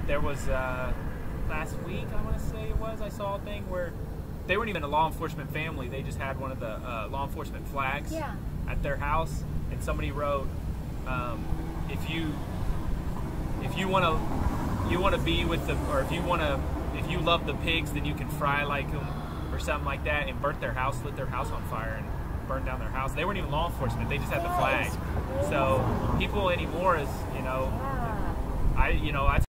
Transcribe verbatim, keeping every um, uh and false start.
there was uh, last week, I want to say it was, I saw a thing where they weren't even a law enforcement family. They just had one of the uh, law enforcement flags yeah. at their house, and somebody wrote, um, "If you if you want to you want to be with the, or if you want to if you love the pigs, then you can fry like them," or something like that, and burnt their house, lit their house on fire, and burned down their house. They weren't even law enforcement. They just had the flag. So people anymore is, you know, Yeah. I you know I.